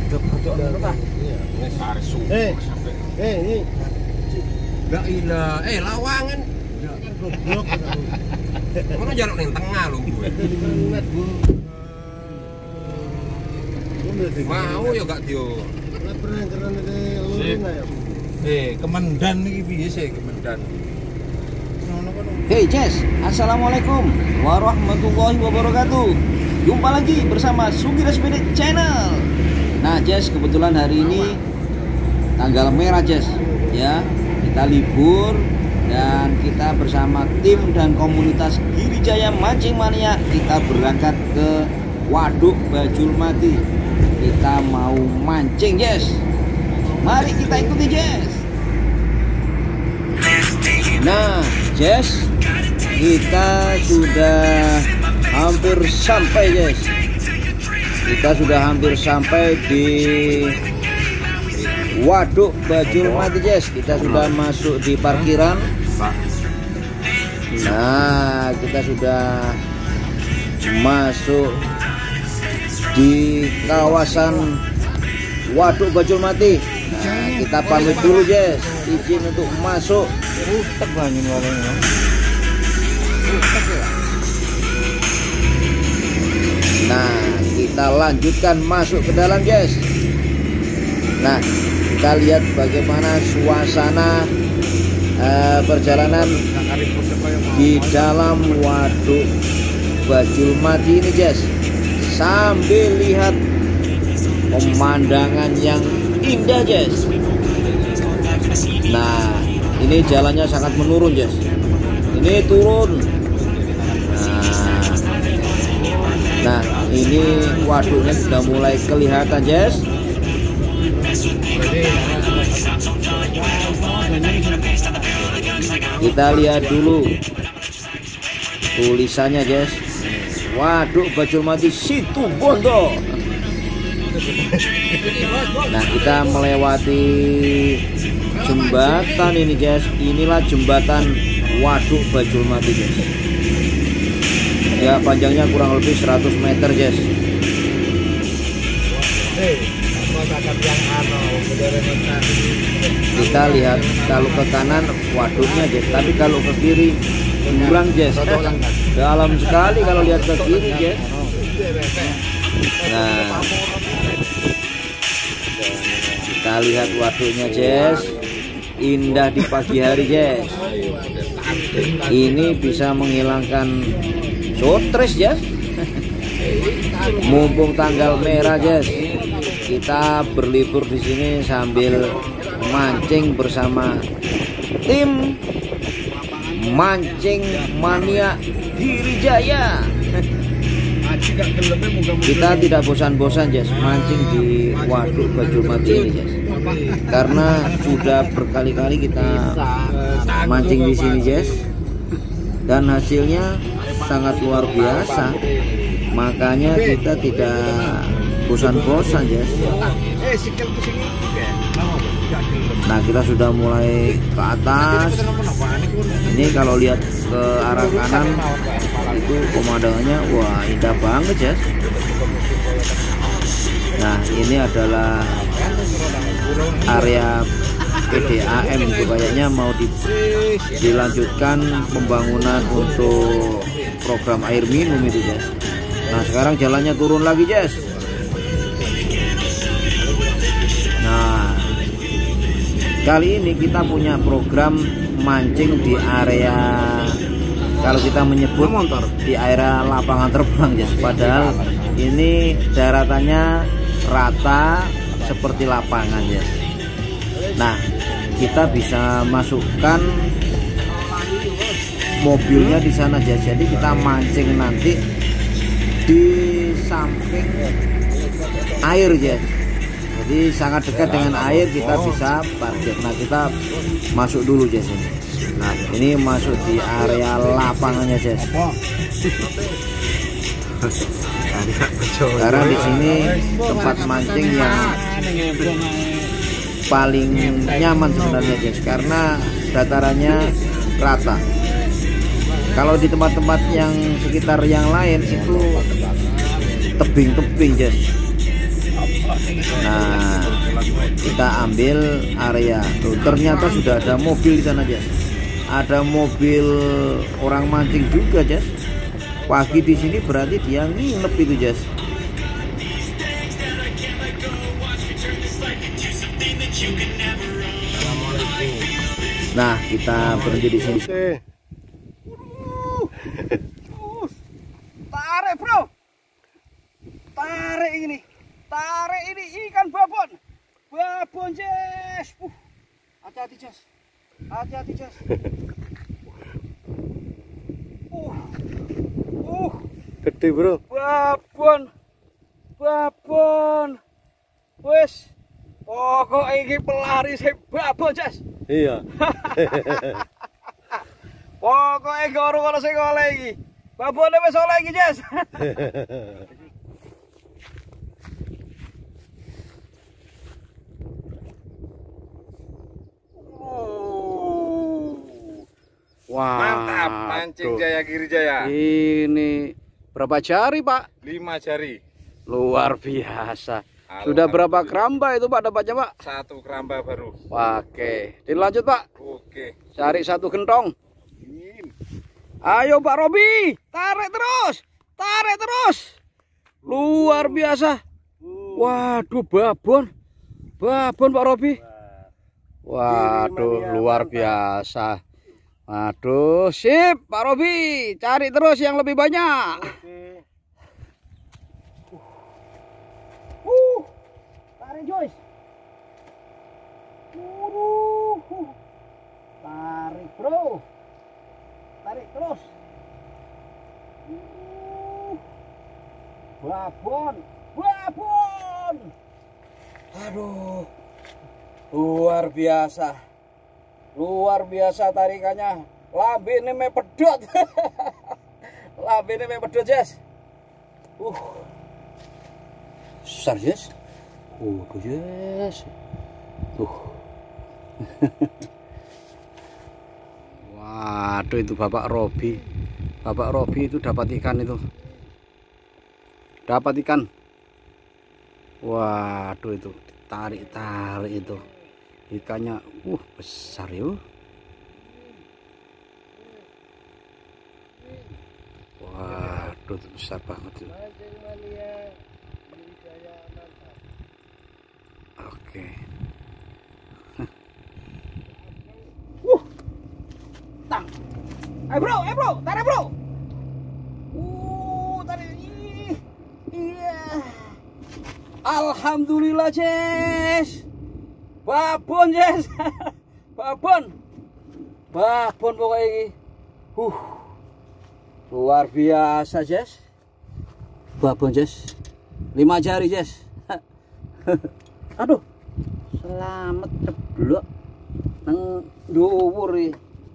Enggak ilah, lawangan. Mana jalan yang tengah lu gue. Mau ya gak Tio. Kemendan iki piye sih Kemendan? Hey Jess, assalamualaikum warahmatullahi wabarakatuh. Jumpa lagi bersama Sugi Respede Channel. Nah Jess, kebetulan hari ini tanggal merah Jess, ya kita libur dan kita bersama tim dan komunitas Girijaya Mancing Mania kita berangkat ke Waduk Bajulmati. Kita mau mancing Jess. Mari kita ikuti Jess. Nah Jess, kita sudah hampir sampai Jess. Kita sudah hampir sampai di Waduk Bajulmati Jess. Kita sudah masuk di parkiran. Nah kita sudah masuk di kawasan Waduk Bajulmati. Nah kita pamit dulu Jess, izin untuk masuk. Nah kita lanjutkan masuk ke dalam Jess. Nah kita lihat bagaimana suasana perjalanan di dalam Waduk Bajulmati ini Jess, sambil lihat pemandangan yang indah Jess. Nah ini jalannya sangat menurun Jess, ini turun. Nah ini waduknya sudah mulai kelihatan Jess. Kita lihat dulu tulisannya Jess, Waduk Bajulmati Situbondo. Nah kita melewati jembatan ini Jess. Inilah jembatan Waduk Bajulmati Jess. Ya panjangnya kurang lebih 100 meter Jess. Kita lihat kalau ke kanan waduknya Jess, tapi kalau ke kiri jurang Jess. Dalam sekali kalau lihat ke kiri Jess. Nah kita lihat waduknya Jess, indah di pagi hari Jess. Ini bisa menghilangkan stres Jess. Mumpung tanggal merah Jess, kita berlibur di sini sambil mancing bersama tim Mancing Mania Girijaya. Kita tidak bosan-bosan Jess mancing di Waduk Bajulmati ini Jess, karena sudah berkali-kali kita mancing di sini Jess, dan hasilnya sangat luar biasa. Makanya kita tidak bosan-bosan Jess. Nah kita sudah mulai ke atas. Ini kalau lihat ke arah kanan itu pemandangannya wah indah banget Jess. Nah ini adalah area PDAM itu, kayaknya mau dilanjutkan pembangunan untuk program air minum itu Jess. Nah sekarang jalannya turun lagi Jess. Nah kali ini kita punya program mancing di area, kalau kita menyebut motor, di area lapangan terbang Jess. Padahal ini daratannya rata seperti lapangan Jess. Nah kita bisa masukkan mobilnya di sana Jess. Jadi kita mancing nanti di samping air Jess. Jadi sangat dekat dengan air, kita bisa parkir. Nah kita masuk dulu Jess ini. Nah ini masuk di area lapangannya Jess. Karena di sini tempat mancing yang paling nyaman sebenarnya Jess, karena datarannya rata. Kalau di tempat-tempat yang sekitar yang lain itu tebing-tebing Jess. Nah, kita ambil area. Tuh, ternyata sudah ada mobil di sana, Jas. Ada mobil orang mancing juga, Jas. Pagi di sini berarti dia nginep itu, Jas. Nah, kita berhenti di sini. Tarik, bro. Tarik ini. Tarik ini ikan babon. Babon, Jas. Hati-hati, Jas. Hati-hati, Jas. Gede, bro. Babon. Babon. Wes. Pokok iki pelari sing babon, Jas. Iya. Pokoknya gak ono sing oleh iki. Babone wis oleh iki, Jas. Wah, Mantap, mancing tuh. Jaya Giri Jaya. Ini berapa jari, Pak? 5 jari. Luar biasa. Sudah berapa keramba itu, Pak, dapatnya, Pak? 1 keramba baru. Oke, dilanjut, Pak. Oke. Cari 1 gentong. Ayo, Pak Robi, tarik terus. Tarik terus. Luar biasa. Waduh, babon. Babon, Pak Robi. Waduh, luar biasa. Waduh, sip, Pak Robi. Cari terus yang lebih banyak. Tarik, Joyce. Tarik, bro. Tarik terus. Babon. Babon. Aduh, luar biasa. Luar biasa tarikannya. Lambene me pedot. Lambene me pedot, Jas. Besar, Jas. Jas. Waduh, itu Bapak Robi. Bapak Robi itu dapat ikan itu. Dapat ikan. Waduh, itu tarik-tarik itu. Ikannya besar yuk. Waduh, itu besar banget tuh. Oke. Tang. Bro, tarik, bro. Tarik. Iya. Alhamdulillah, Jas. Babon, Jas. Babon. Babon pokoknya ini. Luar biasa, Jas. Babon, Jas. 5 jari, Jas. Aduh. Selamat ceblok nang dhuwur iki.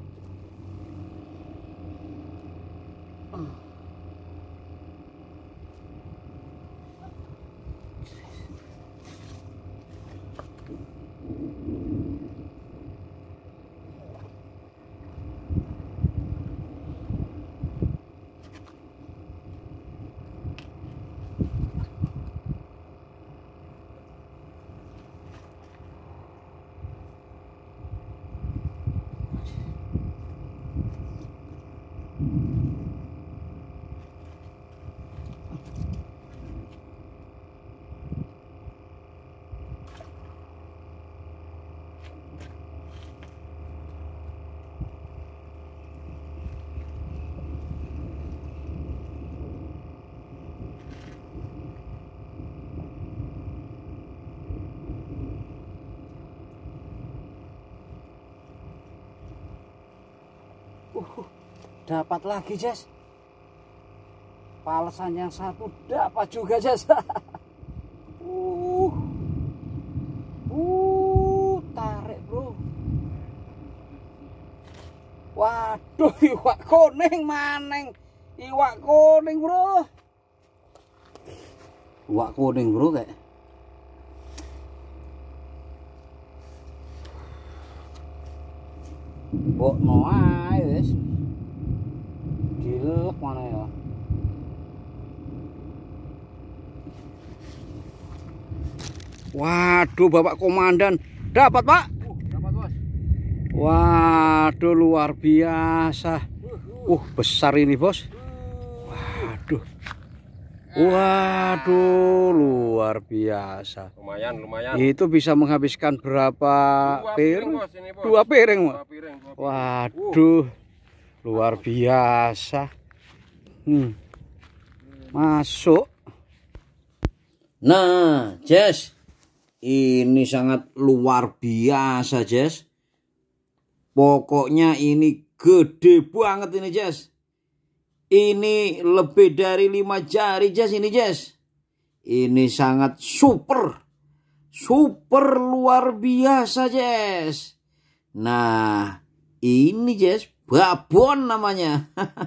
Dapat lagi, Jas. Palesan yang satu dapat juga, Jas. Tarik, bro. Waduh, iwak kuning maneng. Iwak kuning, bro. Iwak kuning, bro, kayak. Bok no ae wis. Dilek mana ya? Waduh, Bapak Komandan. Dapat, Pak? Dapat, Bos. Waduh, luar biasa. Besar ini, Bos. Waduh, luar biasa. Lumayan. Itu bisa menghabiskan berapa piring? Bos, ini, Bos. 2 piring, Pak. 2 piring. Waduh, luar biasa. Masuk. Nah, Jess, ini sangat luar biasa, Jess. Pokoknya ini gede banget ini, Jess. Ini lebih dari 5 jari, Jess, ini, Jess. Ini sangat super luar biasa, Jess. Nah, ini, Jess, babon namanya.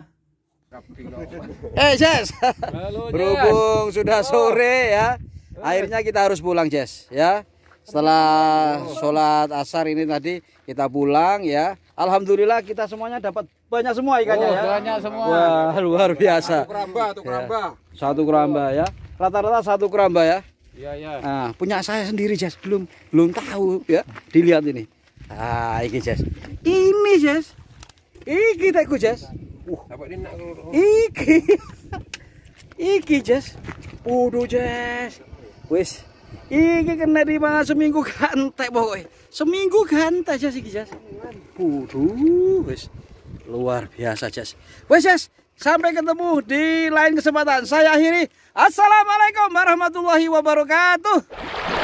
Jess. Berhubung sudah sore ya. Akhirnya kita harus pulang, Jess, ya. Setelah sholat asar ini tadi kita pulang ya. Alhamdulillah kita semuanya dapat banyak semua ikannya ya. Banyak semua. Wah, luar biasa. Satu keramba. Satu keramba ya. Rata-rata 1 keramba ya. Iya. Nah, punya saya sendiri, Jess, belum tahu ya. Dilihat ini. Ini, Jess. Ini, Jess. Iki teku, Jess. Dapat ini nak. Iki, Jess. Waduh, Jess. Wis. Iki kena dipangan seminggu gantek pokoknya. Seminggu gantek, Jess, iki, Jess. Waduh, wis. Luar biasa, Jess. Wis, Jess. Sampai ketemu di lain kesempatan. Saya akhiri. Assalamualaikum warahmatullahi wabarakatuh.